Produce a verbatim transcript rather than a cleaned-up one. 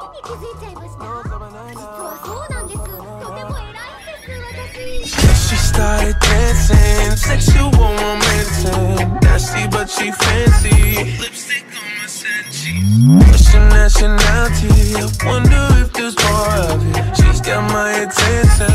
She started dancing, sexual, romancing, nasty but she fancy. Lipstick on my set cheek. What's your nationality? I wonder if there's more of it. She's got my attention.